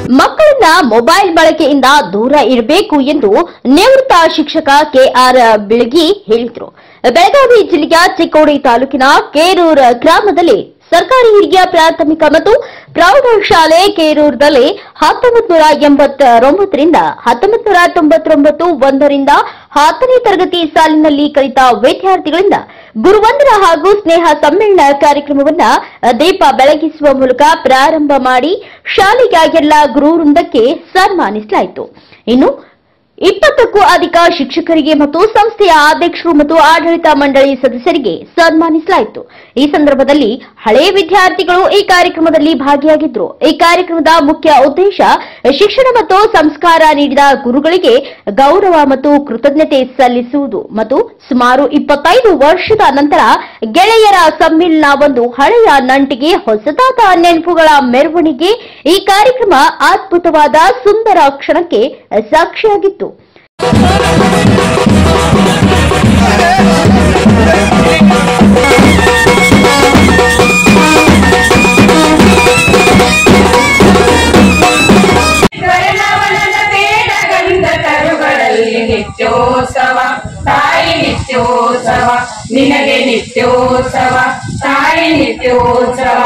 ಮಕ್ಕಳನ್ನ ಮೊಬೈಲ್ ಬಳಕೆಯಿಂದ ದೂರ ಇಡಬೇಕು ಎಂದು ನಿವೃತ್ತ ಶಿಕ್ಷಕ ಕೆಆರ್ ಬಿಳಗಿ ಹೇಳಿದರು. ಬೆಳಗಾವಿ ಜಿಲ್ಲೆಯ ಚಿಕ್ಕೋಡಿ ತಾಲೂಕಿನ ಕೇರೂರ್ ಗ್ರಾಮದಲ್ಲಿ ಸರ್ಕಾರಿ ಹಿರಿಯ ಪ್ರಾಥಮಿಕ ಮತ್ತು ಪ್ರೌಢಶಾಲೆ ಕೇರೂರದಲ್ಲಿ 1989ರಿಂದ 1999 1ರಿಂದ 10ನೇ ತರಗತಿ ಸಾಲಿನಲ್ಲಿ ಕಲಿತ ವಿದ್ಯಾರ್ಥಿಗಳಿಂದ ಗುರುವಂದನ ಹಾಗೂ ಸ್ನೇಹ ಸಮ್ಮೇಳನ ಕಾರ್ಯಕ್ರಮವನ್ನು ದೀಪ ಬೆಳಗಿಸುವ ಮೂಲಕ ಪ್ರಾರಂಭ ಮಾಡಿ ಶಾಲೆಯ ಎಲ್ಲ ಗುರುವೃಂದಕ್ಕೆ ಸನ್ಮಾನಿಸಲಾಯಿತು. ಇನ್ನು 20ಕ್ಕೂ ಅಧಿಕ ಶಿಕ್ಷಕರಿಗೆ ಮತ್ತು ಸಂಸ್ಥೆಯ ಅಧ್ಯಕ್ಷರು ಮತ್ತು ಆಡಳಿತ ಮಂಡಳಿ ಸದಸ್ಯರಿಗೆ ಸನ್ಮಾನಿಸಲಾಯಿತು. ಈ ಸಂದರ್ಭದಲ್ಲಿ ಹಳೆಯ ವಿದ್ಯಾರ್ಥಿಗಳು ಈ ಕಾರ್ಯಕ್ರಮದಲ್ಲಿ ಭಾಗಿಯಾಗಿದ್ದರು. ಈ ಕಾರ್ಯಕ್ರಮದ ಮುಖ್ಯ ಉದ್ದೇಶ ಶಿಕ್ಷಣ ಮತ್ತು ಸಂಸ್ಕಾರ ನೀಡಿದ ಗುರುಗಳಿಗೆ ಗೌರವ ಮತ್ತು ಕೃತಜ್ಞತೆ ಸಲ್ಲಿಸುವುದು ಮತ್ತು ಸುಮಾರು 25 ವರ್ಷದ ನಂತರ ಗೆಳೆಯರ ಸಮ್ಮೇಳನ ಒಂದು ಹಳೆಯ ನಂಟಿಗೆ ಹೊಸದಾದ ನೆನಪುಗಳ ಮೆರವಣಿಗೆ. ಈ ಕಾರ್ಯಕ್ರಮ ಅದ್ಭುತವಾದ ಸುಂದರ ಕ್ಷಣಕ್ಕೆ ಸಾಕ್ಷಿಯಾಗಿತ್ತು. ನಿತ್ಯೋತ್ಸವ ತಾಯಿ ನಿತ್ಯೋತ್ಸವ ನಿನಗೆ ನಿತ್ಯೋತ್ಸವ ತಾಯಿ ನಿತ್ಯೋತ್ಸವ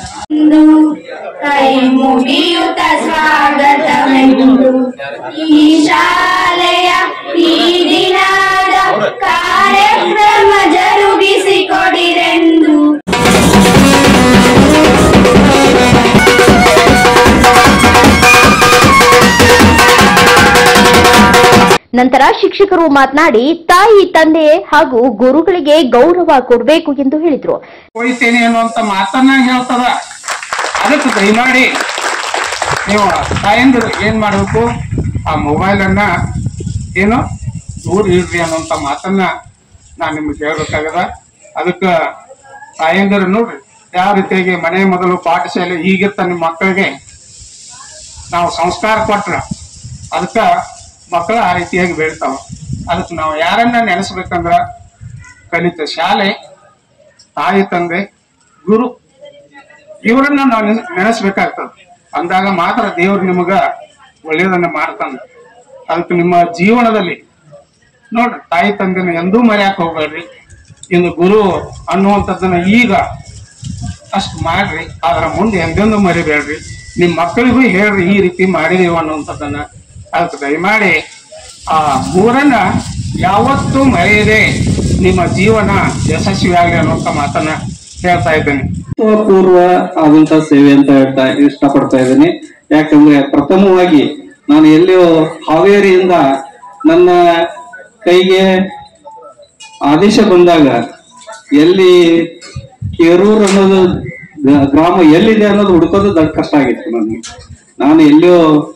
ಕೈ ಮುಗಿಯುತ್ತ ಸ್ವಾಗತವೆಂದು ಈ ಶಾಲೆಯ ಈ ದಿನದ ಕಾರ್ಯಕ್ರಮ ಜರುಗಿಸಿಕೊಡಿರೆಂದು ನಂತರ ಶಿಕ್ಷಕರು ಮಾತನಾಡಿ ತಾಯಿ ತಂದೆ ಹಾಗೂ ಗುರುಗಳಿಗೆ ಗೌರವ ಕೊಡಬೇಕು ಎಂದು ಹೇಳಿದರು. ಹೋಯ್ತೇನೆ ಅನ್ನುವಂತ ಮಾತನ್ನ ಹೇಳ್ತದ. ಅದಕ್ಕೆ ದಯಮಾಡಿ ನೀವು ತಾಯಂದಿರು ಏನ್ ಮಾಡ್ಬೇಕು, ಆ ಮೊಬೈಲ್ ಅನ್ನ ಏನು ದೂರ ಇಡ್ರಿ ಅನ್ನುವಂತ ಮಾತನ್ನ ನಾನ್ ನಿಮ್ಗೆ ಹೇಳ್ಬೇಕಾಗದ. ಅದಕ್ಕ ತಾಯಂದಿರು ನೋಡ್ರಿ ಯಾವ ರೀತಿಯಾಗಿ ಮನೆ ಮೊದಲು ಪಾಠಶಾಲೆ ಈಗಿರ್ತ ನಿಮ್ಮ ಮಕ್ಕಳಿಗೆ ನಾವು ಸಂಸ್ಕಾರ ಕೊಟ್ರ ಅದಕ್ಕ ಮಕ್ಕಳು ಆ ರೀತಿಯಾಗಿ ಬೆಳಿತಾವ. ಅದಕ್ಕೆ ನಾವು ಯಾರನ್ನ ನೆನೆಸ್ಬೇಕಂದ್ರ ಕಲಿತ ಶಾಲೆ, ತಾಯಿ ತಂದೆ, ಗುರು ಇವರನ್ನ ನಾವು ನೆನೆಸ್ಬೇಕಾಗ್ತದ. ಅಂದಾಗ ಮಾತ್ರ ದೇವ್ರು ನಿಮಗ ಒಳ್ಳೆಯದನ್ನ ಮಾಡ್ತಾನ. ಅದಕ್ಕೆ ನಿಮ್ಮ ಜೀವನದಲ್ಲಿ ನೋಡ್ರಿ ತಾಯಿ ತಂದೆನ ಎಂದೂ ಮರ್ಯಾಕ್ ಹೋಗ್ಬೇಡ್ರಿ. ಇನ್ನು ಗುರು ಅನ್ನುವಂಥದ್ದನ್ನ ಈಗ ಅಷ್ಟು ಮಾಡ್ರಿ, ಅದರ ಮುಂದೆ ಎಂದೆಂದು ಮರಿಬೇಡ್ರಿ. ನಿಮ್ ಮಕ್ಕಳಿಗೂ ಹೇಳ್ರಿ ಈ ರೀತಿ ಮಾಡಿದೀವ ಅನ್ನುವಂಥದ್ದನ್ನ. ಅದಕ್ಕೆ ದಯಮಾಡಿ ಆ ಮೂರನ್ನ ಯಾವತ್ತೂ ಮರೆಯದೆ ನಿಮ್ಮ ಜೀವನ ಯಶಸ್ವಿ ಆಗಲಿ ಅನ್ನುವಂಥ ಮಾತನ್ನ ಹೇಳ್ತಾ ಇದ್ದೇನೆ. ಪೂರ್ವ ಆದಂತ ಸೇವೆ ಅಂತ ಹೇಳ್ತಾ ಇಷ್ಟಪಡ್ತಾ ಇದ್ದೀನಿ. ಯಾಕಂದ್ರೆ ಪ್ರಥಮವಾಗಿ ನಾನು ಎಲ್ಲಿಯೋ ಹಾವೇರಿಯಿಂದ ನನ್ನ ಕೈಗೆ ಆದೇಶ ಬಂದಾಗ ಎಲ್ಲಿ ಕೇರೂರ್ ಅನ್ನೋದು ಗ್ರಾಮ ಎಲ್ಲಿದೆ ಅನ್ನೋದು ಹುಡುಕೋದು ದೊಡ್ಡ ಕಷ್ಟ ಆಗಿತ್ತು ನನಗೆ. ನಾನು ಎಲ್ಲಿಯೋ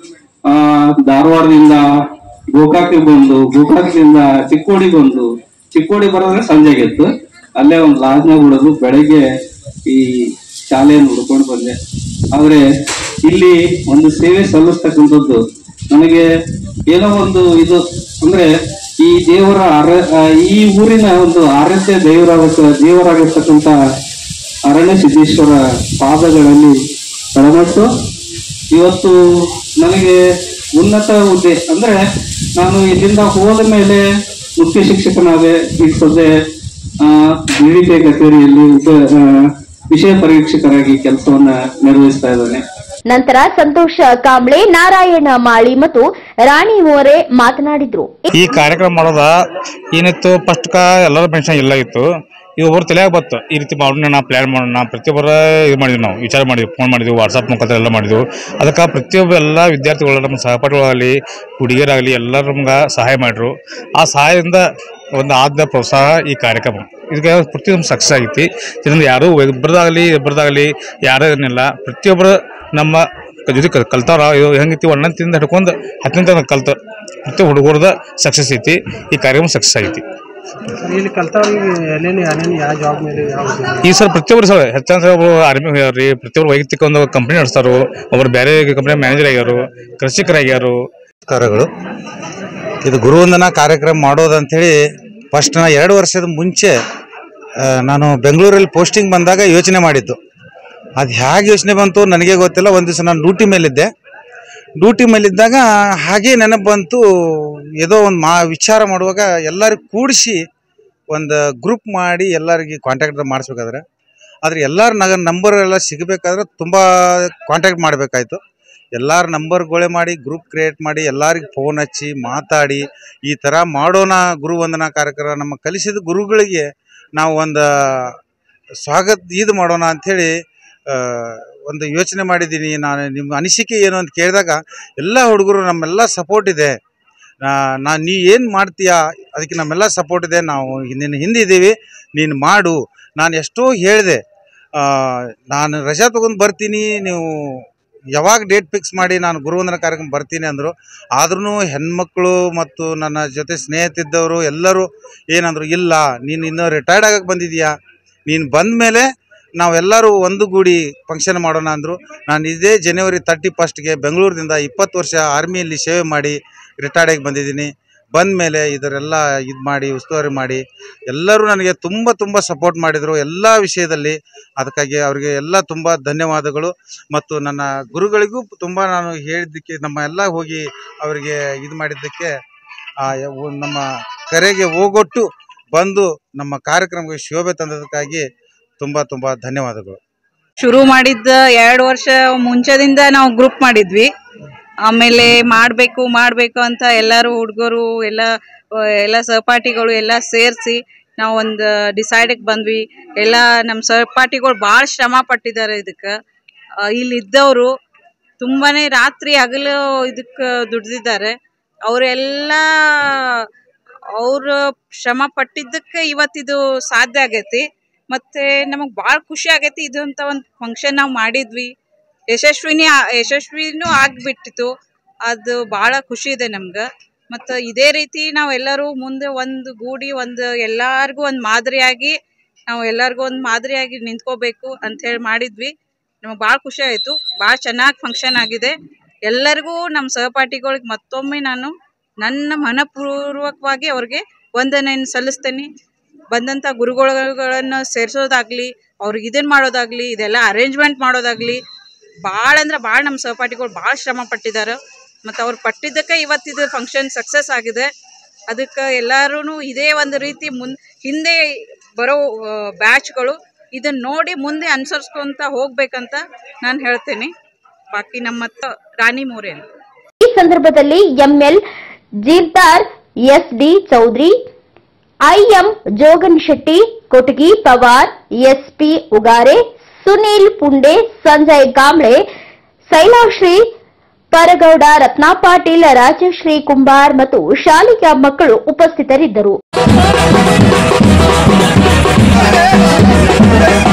ಧಾರವಾಡದಿಂದ ಗೋಕಾಕಿಗೆ ಬಂದು, ಗೋಕಾಕದಿಂದ ಚಿಕ್ಕೋಡಿ ಬಂದು, ಚಿಕ್ಕೋಡಿ ಬರೋದ್ರೆ ಸಂಜೆ ಆಗಿತ್ತು. ಅಲ್ಲೇ ಒಂದು ಲಾಡ್ಜ್ನಾಗ ಉಳಿದು ಬೆಳಗ್ಗೆ ಈ ಶಾಲೆಯನ್ನು ಹುಡ್ಕೊಂಡು ಬಂದೆ. ಆದ್ರೆ ಇಲ್ಲಿ ಒಂದು ಸೇವೆ ಸಲ್ಲಿಸ್ತಕ್ಕಂಥದ್ದು ನನಗೆ ಏನೋ ಒಂದು ಇದು ಅಂದ್ರೆ ಈ ದೇವರ ಈ ಊರಿನ ಒಂದು ಆರಾಧ್ಯ ದೇವರಾಗಿರ್ತಕ್ಕಂಥ ಅರಣ್ಯ ಸಿದ್ದೇಶ್ವರ ಪಾದಗಳಲ್ಲಿ ತಳಮಟ್ಟು ಇವತ್ತು ನನಗೆ ಉನ್ನತ ಹುದ್ದೆ ಅಂದ್ರೆ ನಾನು ಇಲ್ಲಿಂದ ಹೋದ ಮೇಲೆ ಮುಖ್ಯ ಶಿಕ್ಷಕನಾದೆ. ಈಗ ಸದ್ಯ ಬಿಡಿಪಿ ಕಚೇರಿಯಲ್ಲಿ ವಿಷಯ ಪರೀಕ್ಷಕರಾಗಿ ಕೆಲಸವನ್ನ ನಿರ್ವಹಿಸ್ತಾ ಇದ್ದೇನೆ. ನಂತರ ಸಂತೋಷ ಕಾಂಬ್ಳೆ, ನಾರಾಯಣ ಮಾಳಿ ಮತ್ತು ರಾಣಿ ಮೋರೆ ಮಾತನಾಡಿದ್ರು. ಈ ಕಾರ್ಯಕ್ರಮ ಮಾಡೋದ ಏನಿತ್ತು, ಫಸ್ಟ್ ಎಲ್ಲರ ಮೆನ್ಷನ್ ಎಲ್ಲ ಇತ್ತು. ಇದು ಒಬ್ಬರು ತಲೆಯಾಗ ಬತ್ತು ಈ ರೀತಿ ಮಾಡೋಣ, ಪ್ಲಾನ್ ಮಾಡೋಣ. ಪ್ರತಿಯೊಬ್ಬರ ಇದು ಮಾಡಿದ್ವಿ, ನಾವು ವಿಚಾರ ಮಾಡಿದ್ವಿ, ಫೋನ್ ಮಾಡಿದ್ವಿ, ವಾಟ್ಸಪ್ ಮುಖಾಂತರ ಎಲ್ಲ ಮಾಡಿದ್ವಿ. ಅದಕ್ಕೆ ಪ್ರತಿಯೊಬ್ಬ ಎಲ್ಲ ವಿದ್ಯಾರ್ಥಿಗಳು, ನಮ್ಮ ಸಹಪಾಠಿಗಳಾಗಲಿ ಹುಡುಗಿಯರಾಗಲಿ ಎಲ್ಲರೂ ನಮ್ಗೆ ಸಹಾಯ ಮಾಡಿದ್ರು. ಆ ಸಹಾಯದಿಂದ ಒಂದು ಆದ ಪ್ರೋತ್ಸಾಹ ಈ ಕಾರ್ಯಕ್ರಮ ಇದಕ್ಕೆ ಪ್ರತಿಯೊಂದು ಸಕ್ಸಸ್ ಆಗೈತಿ. ಇದರಿಂದ ಯಾರು ಇಬ್ಬರದಾಗಲಿ ಯಾರೂ ಏನಿಲ್ಲ, ಪ್ರತಿಯೊಬ್ಬರು ನಮ್ಮ ಜೊತೆ ಕಲ್ತಾರ. ಹೆಂಗೈತಿ 1ನೇಂದ ಹಿಡ್ಕೊಂಡು 10ನೇ ತನಕ ಕಲ್ತ ಪ್ರತಿ ಹುಡುಗರದ ಸಕ್ಸಸ್ ಐತಿ. ಈ ಕಾರ್ಯಕ್ರಮ ಸಕ್ಸಸ್ ಆಗೈತಿ. ಈ ಸರ್ ಪ್ರತಿಯೊಬ್ಬರು ಸರ್ ಹೆಚ್ಚಾಗಿ ಒಬ್ಬರು ಆರ್ಮಿ ಹೋಗ್ಯಾರ್ರಿ, ಪ್ರತಿಯೊಬ್ಬರು ವೈಯಕ್ತಿಕ ಒಂದು ಕಂಪ್ನಿ ನಡೆಸ್ತಾರೋ, ಒಬ್ಬರು ಬೇರೆ ಕಂಪ್ನಿ ಮ್ಯಾನೇಜರ್ ಆಗ್ಯಾರು, ಕೃಷಿಕರಾಗ್ಯಾರು. ಕಾರ್ಯಗಳು ಇದು ಗುರುವಂದನಾ ಕಾರ್ಯಕ್ರಮ ಮಾಡೋದಂಥೇಳಿ ಫಸ್ಟ್ 2 ವರ್ಷದ ಮುಂಚೆ ನಾನು ಬೆಂಗಳೂರಲ್ಲಿ ಪೋಸ್ಟಿಂಗ್ ಬಂದಾಗ ಯೋಚನೆ ಮಾಡಿದ್ದು. ಅದು ಹೇಗೆ ಯೋಚನೆ ಬಂತು ನನಗೆ ಗೊತ್ತಿಲ್ಲ. ಒಂದು ದಿವಸ ನಾನು ಡ್ಯೂಟಿ ಮೇಲಿದ್ದೆ. ಡ್ಯೂಟಿ ಮೇಲಿದ್ದಾಗ ಹಾಗೆ ನೆನಪು ಬಂತು. ಏನೋ ಒಂದು ವಿಚಾರ ಮಾಡುವಾಗ ಎಲ್ಲರಿಗೂ ಕೂಡಿಸಿ ಒಂದು ಗ್ರೂಪ್ ಮಾಡಿ ಎಲ್ಲರಿಗೆ ಕಾಂಟ್ಯಾಕ್ಟ್ ಮಾಡಿಸ್ಬೇಕಾದ್ರೆ, ಆದರೆ ಎಲ್ಲರ ನಂಬರ್ ಎಲ್ಲ ಸಿಗಬೇಕಾದ್ರೆ ತುಂಬ ಕಾಂಟ್ಯಾಕ್ಟ್ ಮಾಡಬೇಕಾಯ್ತು. ಎಲ್ಲರ ನಂಬರ್ಗಳೇ ಮಾಡಿ ಗ್ರೂಪ್ ಕ್ರಿಯೇಟ್ ಮಾಡಿ ಎಲ್ಲರಿಗೆ ಫೋನ್ ಹಚ್ಚಿ ಮಾತಾಡಿ ಈ ಥರ ಮಾಡೋಣ ಗುರುವಂದನಾ ಕಾರ್ಯಕ್ರಮ. ನಮ್ಮ ಕಲಿಸಿದ ಗುರುಗಳಿಗೆ ನಾವು ಒಂದು ಸ್ವಾಗತ ಮಾಡೋಣ ಅಂಥೇಳಿ ಒಂದು ಯೋಚನೆ ಮಾಡಿದ್ದೀನಿ. ನಾನು ನಿಮ್ಮ ಅನಿಸಿಕೆ ಏನು ಅಂತ ಕೇಳಿದಾಗ ಎಲ್ಲ ಹುಡುಗರು ನಮ್ಮೆಲ್ಲ ಸಪೋರ್ಟ್ ಇದೆ, ನೀ ಏನು ಮಾಡ್ತೀಯಾ ಅದಕ್ಕೆ ನಮ್ಮೆಲ್ಲ ಸಪೋರ್ಟ್ ಇದೆ, ನಾವು ನಿನ್ನ ಹಿಂದಿದ್ದೀವಿ, ನೀನು ಮಾಡು. ನಾನು ಎಷ್ಟೋ ಹೇಳಿದೆ, ನಾನು ರಜಾ ತೊಗೊಂಡು ಬರ್ತೀನಿ, ನೀವು ಯಾವಾಗ ಡೇಟ್ ಫಿಕ್ಸ್ ಮಾಡಿ ನಾನು ಗುರುವಂದನಾ ಕಾರ್ಯಕ್ರಮ ಬರ್ತೀನಿ ಅಂದರು. ಆದ್ರೂ ಹೆಣ್ಮಕ್ಳು ಮತ್ತು ನನ್ನ ಜೊತೆ ಸ್ನೇಹಿತಿದ್ದವರು ಎಲ್ಲರೂ ಏನಂದರು, ಇಲ್ಲ ನೀನು ಇನ್ನೂ ರಿಟೈರ್ಡ್ ಆಗಕ್ಕೆ ಬಂದಿದೆಯಾ, ನೀನು ಬಂದ ಮೇಲೆ ನಾವೆಲ್ಲರೂ ಒಂದುಗೂಡಿ ಫಂಕ್ಷನ್ ಮಾಡೋಣ ಅಂದರು. ನಾನು ಇದೇ ಜನವರಿ 31ಗೆ ಬೆಂಗಳೂರಿನಿಂದ 20 ವರ್ಷ ಆರ್ಮಿಯಲ್ಲಿ ಸೇವೆ ಮಾಡಿ ರಿಟೈರ್ಡ್ ಆಗಿ ಬಂದಿದ್ದೀನಿ. ಬಂದ ಮೇಲೆ ಇದರೆಲ್ಲ ಇದು ಮಾಡಿ ಉಸ್ತುವಾರಿ ಮಾಡಿ ಎಲ್ಲರೂ ನನಗೆ ತುಂಬ ತುಂಬ ಸಪೋರ್ಟ್ ಮಾಡಿದರು ಎಲ್ಲ ವಿಷಯದಲ್ಲಿ. ಅದಕ್ಕಾಗಿ ಅವರಿಗೆ ಎಲ್ಲ ತುಂಬ ಧನ್ಯವಾದಗಳು. ಮತ್ತು ನನ್ನ ಗುರುಗಳಿಗೂ ತುಂಬ ನಾನು ಹೇಳಿದ್ದಕ್ಕೆ, ನಮ್ಮ ಎಲ್ಲ ಹೋಗಿ ಅವರಿಗೆ ಇದು ಮಾಡಿದ್ದಕ್ಕೆ, ನಮ್ಮ ಕರೆಗೆ ಹೋಗೊಟ್ಟು ಬಂದು ನಮ್ಮ ಕಾರ್ಯಕ್ರಮಕ್ಕೆ ಶೋಭೆ ತಂದದಕ್ಕಾಗಿ ತುಂಬ ತುಂಬ ಧನ್ಯವಾದಗಳು. ಶುರು ಮಾಡಿದ್ದ 2 ವರ್ಷ ಮುಂಚೆದಿಂದ ನಾವು ಗ್ರೂಪ್ ಮಾಡಿದ್ವಿ. ಆಮೇಲೆ ಮಾಡಬೇಕು ಅಂತ ಎಲ್ಲರೂ ಹುಡುಗರು ಎಲ್ಲ ಸಹಪಾಠಿಗಳು ಎಲ್ಲ ಸೇರಿಸಿ ನಾವು ಒಂದು ಡಿಸೈಡಿಗೆ ಬಂದ್ವಿ. ಎಲ್ಲ ನಮ್ಮ ಸಹಪಾಠಿಗಳು ಭಾಳ ಶ್ರಮ ಪಟ್ಟಿದ್ದಾರೆ ಇದಕ್ಕೆ. ಇಲ್ಲಿದ್ದವರು ತುಂಬಾ ರಾತ್ರಿ ಹಗಲು ಇದಕ್ಕೆ ದುಡ್ದಿದ್ದಾರೆ. ಅವರೆಲ್ಲ ಅವರು ಶ್ರಮ ಪಟ್ಟಿದ್ದಕ್ಕೆ ಇವತ್ತಿದು ಸಾಧ್ಯ ಆಗೈತಿ. ಮತ್ತು ನಮಗೆ ಭಾಳ ಖುಷಿ ಆಗೈತಿ. ಇದಂಥ ಒಂದು ಫಂಕ್ಷನ್ ನಾವು ಮಾಡಿದ್ವಿ, ಯಶಸ್ವಿನೂ ಆಗಿಬಿಟ್ಟಿತ್ತು. ಅದು ಭಾಳ ಖುಷಿ ಇದೆ ನಮ್ಗೆ. ಮತ್ತು ಇದೇ ರೀತಿ ನಾವೆಲ್ಲರೂ ಮುಂದೆ ಒಂದು ಗೂಡಿ ಎಲ್ಲರಿಗೂ ಒಂದು ಮಾದರಿಯಾಗಿ ನಿಂತ್ಕೋಬೇಕು ಅಂಥೇಳಿ ಮಾಡಿದ್ವಿ. ನಮಗೆ ಭಾಳ ಖುಷಿ ಆಯಿತು. ಭಾಳ ಚೆನ್ನಾಗಿ ಫಂಕ್ಷನ್ ಆಗಿದೆ. ಎಲ್ಲರಿಗೂ ನಮ್ಮ ಸಹಪಾಠಿಗಳಿಗೆ ಮತ್ತೊಮ್ಮೆ ನಾನು ನನ್ನ ಮನಪೂರ್ವಕವಾಗಿ ಅವ್ರಿಗೆ ವಂದನೆಯನ್ನು ಸಲ್ಲಿಸ್ತೇನೆ. ಬಂದಂಥ ಗುರುಗಳನ್ನು ಸೇರಿಸೋದಾಗಲಿ, ಅವ್ರಿಗೆ ಇದನ್ನು ಮಾಡೋದಾಗಲಿ, ಇದೆಲ್ಲ ಅರೇಂಜ್ಮೆಂಟ್ ಮಾಡೋದಾಗಲಿ ಭಾಳ ನಮ್ಮ ಸಹಪಾಠಿಗಳು ಭಾಳ ಶ್ರಮ ಪಟ್ಟಿದ್ದಾರೆ. ಮತ್ತು ಅವ್ರು ಪಟ್ಟಿದ್ದಕ್ಕೆ ಇವತ್ತಿದು ಫಂಕ್ಷನ್ ಸಕ್ಸಸ್ ಆಗಿದೆ. ಅದಕ್ಕೆ ಎಲ್ಲರೂ ಇದೇ ಒಂದು ರೀತಿ ಹಿಂದೆ ಬರೋ ಬ್ಯಾಚ್ಗಳು ಇದನ್ನು ನೋಡಿ ಮುಂದೆ ಅನುಸರಿಸ್ಕೊಂತ ಹೋಗ್ಬೇಕಂತ ನಾನು ಹೇಳ್ತೇನೆ. ಬಾಕಿ ನಮ್ಮ ರಾಣಿ ಮೋರೆ. ಈ ಸಂದರ್ಭದಲ್ಲಿ ML Jirdar, SD Chaudhari, IM Jogan Shetty, Kotagi Pawar, SP Ugare, Sunil Punde, Sanjay Kamble, Sailashri Paragouda, Ratna Patil, Rajashri Kumbar ಮತ್ತು ಶಾಲೆಯ ಮಕ್ಕಳು ಉಪಸ್ಥಿತರಿದ್ದರು.